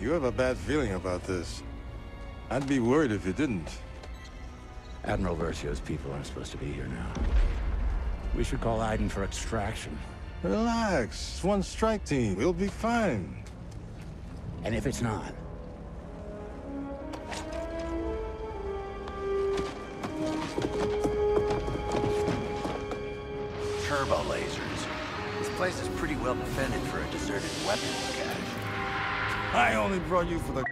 You have a bad feeling about this. I'd be worried if you didn't. Admiral Versio's people aren't supposed to be here now. We should call Aiden for extraction. Relax. It's one strike team. We'll be fine. And if it's not? Turbo lasers. This place is pretty well defended for a deserted weapons cache. I only brought you for the...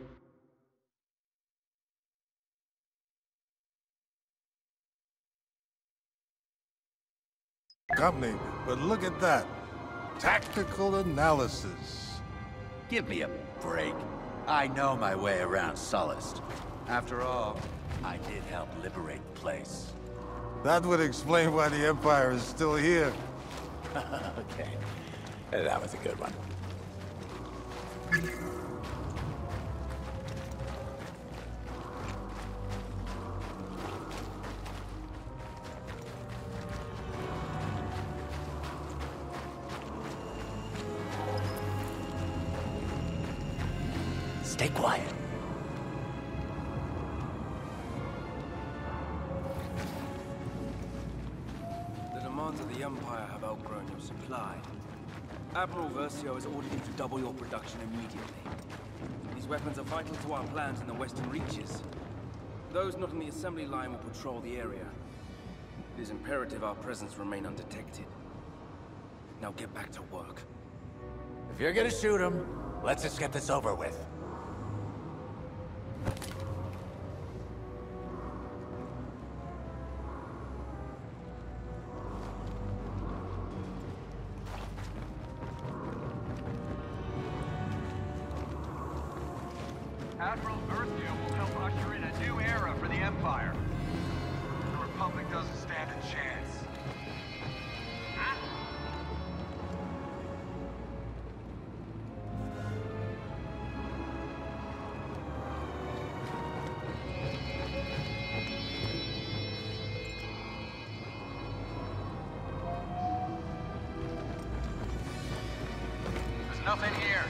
company, but look at that. Tactical analysis. Give me a break. I know my way around Sullust. After all, I did help liberate the place. That would explain why the Empire is still here. Okay. That was a good one. Stay quiet. The demands of the Empire have outgrown your supply. Admiral Versio has ordered you to double your production immediately. These weapons are vital to our plans in the Western Reaches. Those not on the assembly line will patrol the area. It is imperative our presence remain undetected. Now get back to work. If you're gonna shoot him, let's just get this over with. Admiral Versio will help usher in a new era for the Empire. The Republic doesn't stand a chance. There's nothing here.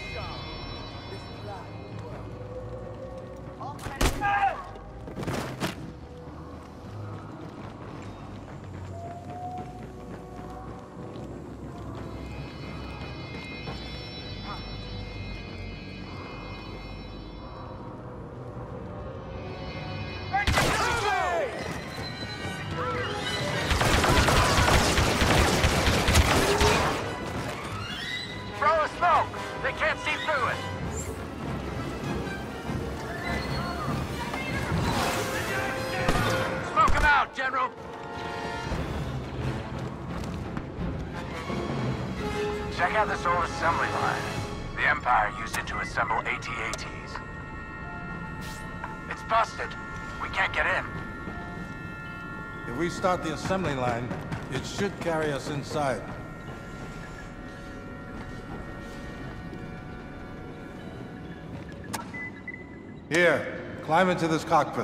Throw a smoke! They can't see through it! Smoke him out, General! Check out this old assembly line. The Empire used it to assemble AT-ATs. It's busted. We can't get in. If we start the assembly line, it should carry us inside. Here, climb into this cockpit.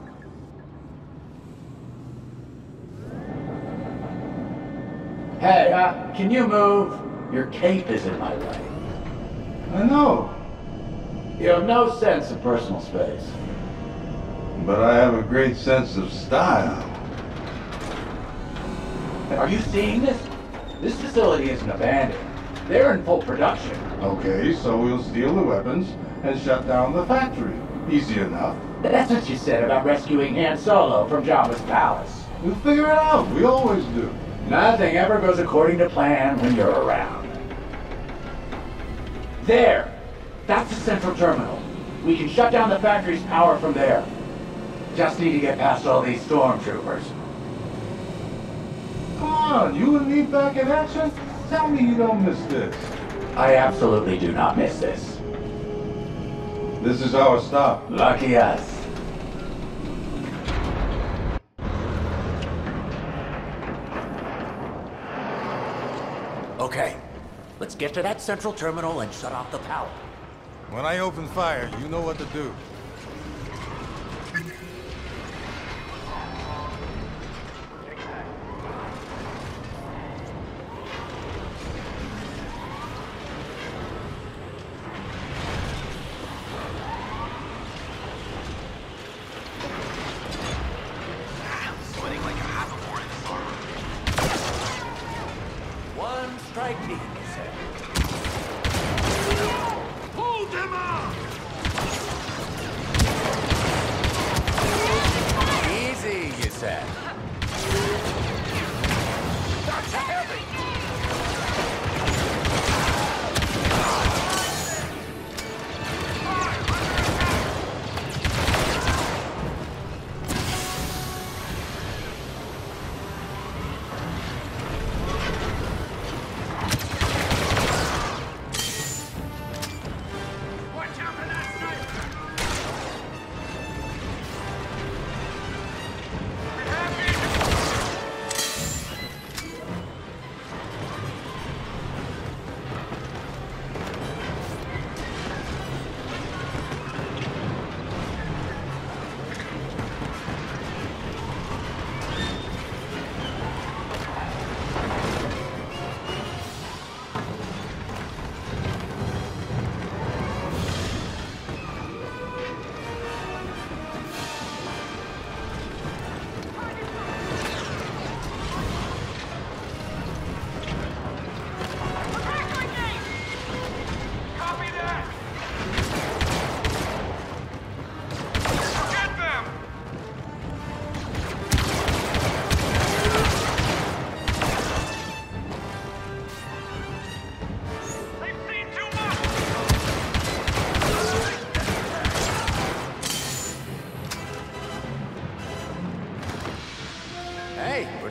Hey, can you move? Your cape is in my way. I know, You have no sense of personal space. but I have a great sense of style. Are you seeing this? This facility isn't abandoned. They're in full production. Okay, so we'll steal the weapons and shut down the factory. Easy enough. That's what you said about rescuing Han Solo from Jabba's palace. We'll figure it out. We always do. Nothing ever goes according to plan when you're around. There! That's the central terminal. We can shut down the factory's power from there. Just need to get past all these stormtroopers. Come on, you and me back in action? Tell me you don't miss this. I absolutely do not miss this. This is our stop. Lucky us. Okay, let's get to that central terminal and shut off the power. When I open fire, you know what to do.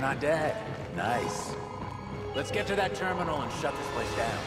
not dead. Nice. Let's get to that terminal and shut this place down.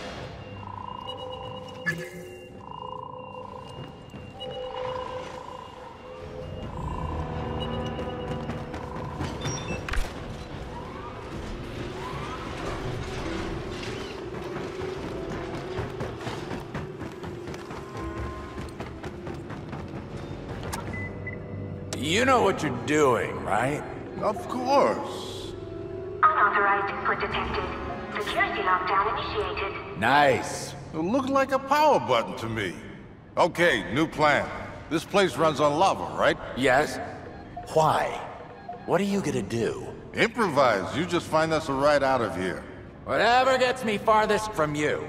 You know what you're doing, right? Of course. Unauthorized input detected. Security lockdown initiated. Nice. It looked like a power button to me. Okay, new plan. This place runs on lava, right? Yes? Why? What are you gonna do? Improvise. You just find us a ride out of here. Whatever gets me farthest from you.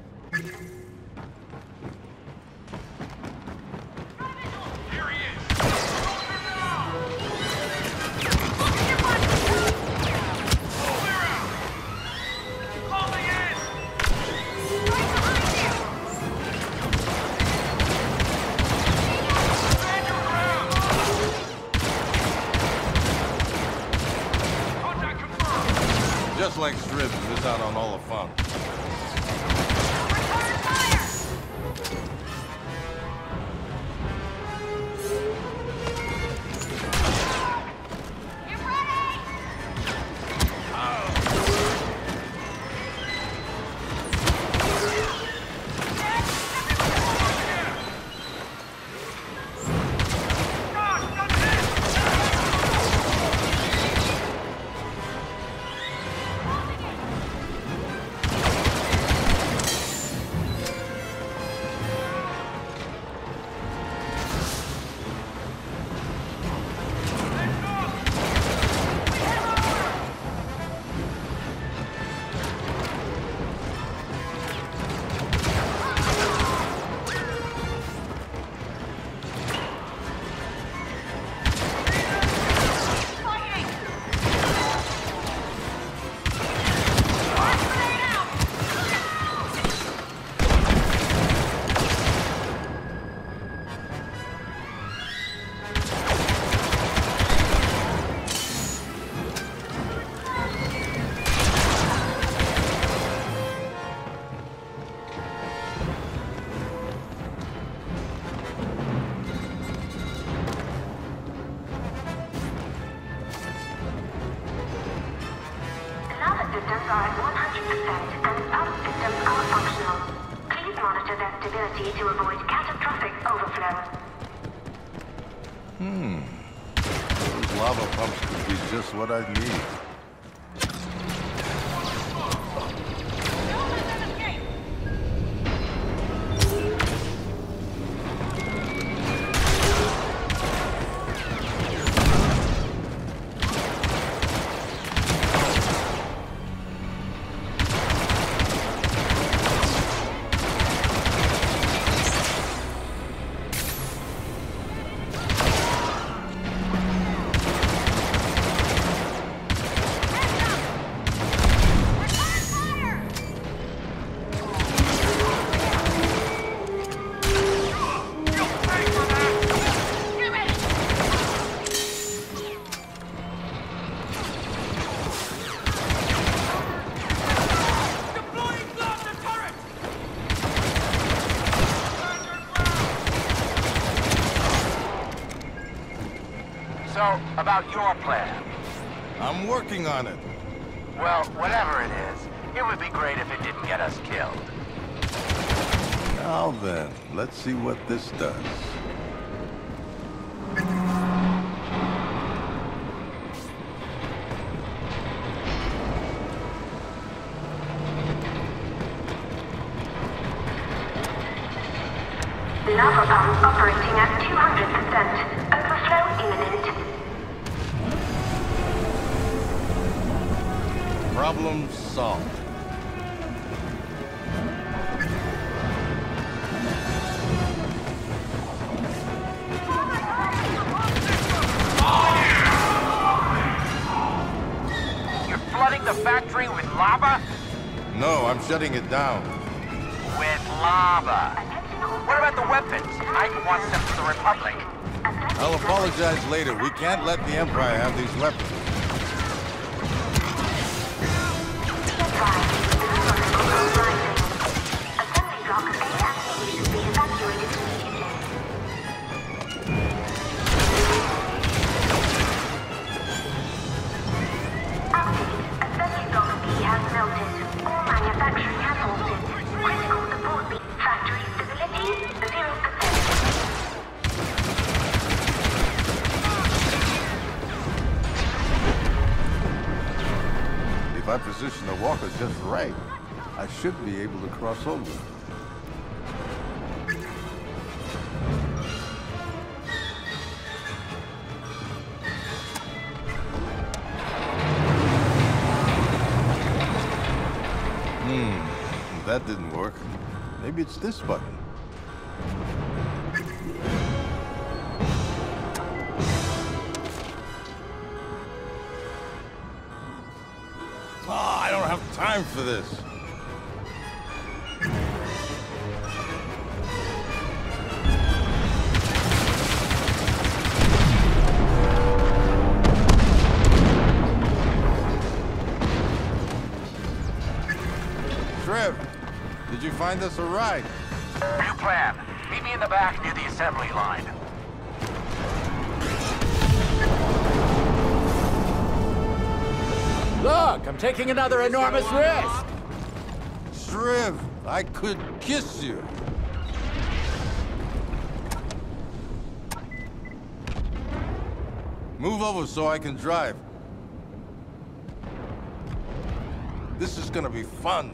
Just like Strips, miss out on all the fun. Systems are at 100% and other systems are functional. Please monitor their stability to avoid catastrophic overflow. Those lava pumps could be just what I need. So, about your plan. I'm working on it. Well, whatever it is, it would be great if it didn't get us killed. Now then, let's see what this does. Lava pump operating at 200%. Overflow imminent. Problem solved. You're flooding the factory with lava? No, I'm shutting it down. With lava. What about the weapons? Ike wants them for the Republic. I'll apologize later. We can't let the Empire have these weapons. advised, the river level is rising. Assembly blocks A and B should be evacuated immediately. Update. Assembly block B has melted. All manufacturing has halted. Critical support B. Factory stability 0%. If I position the walker just right, I should be able to cross over. That didn't work. Maybe it's this button. Oh, I don't have time for this. Trev, did you find us a ride? New plan. Meet me in the back near the assembly line. Look, I'm taking another enormous risk. Trev, I could kiss you. Move over so I can drive. This is gonna be fun.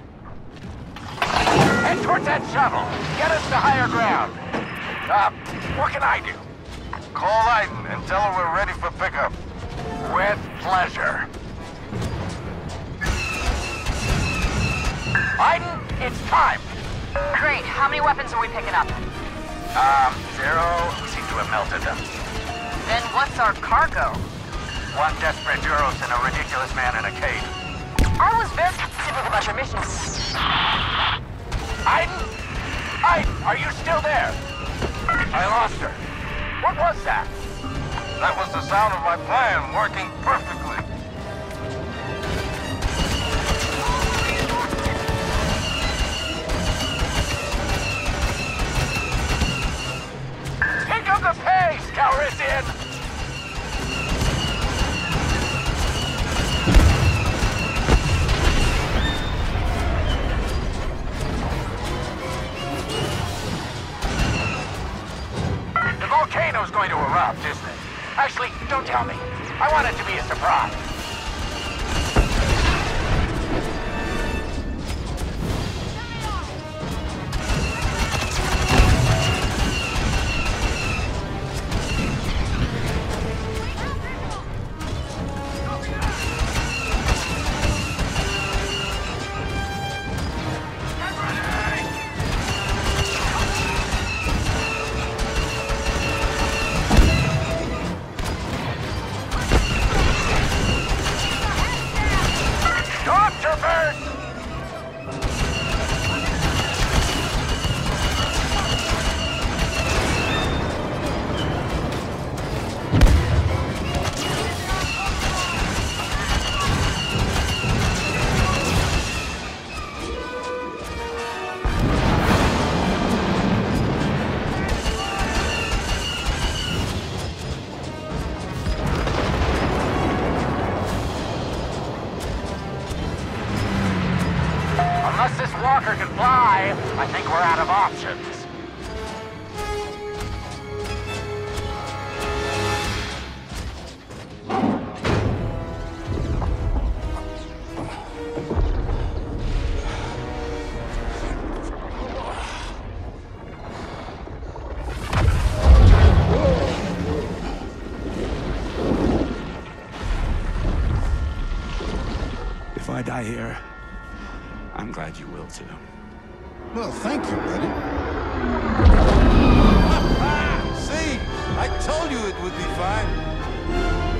Head towards that shuttle. Get us to higher ground. What can I do? Call Aiden and tell her we're ready for pickup. With pleasure. Aiden, it's time. Great. How many weapons are we picking up? Zero. We seem to have melted them. Then what's our cargo? One desperate Duros and a ridiculous man in a cave. I was very specific about your mission. Aiden? Aiden, are you still there? I lost her. What was that? That was the sound of my plan working perfectly. Pick up the pace, Calrissian! The volcano's going to erupt, isn't it? Actually, don't tell me. I want it to be a surprise. Unless this walker can fly, I think we're out of options. If I die here, I'm glad you will too. Well, thank you, buddy. See? I told you it would be fine.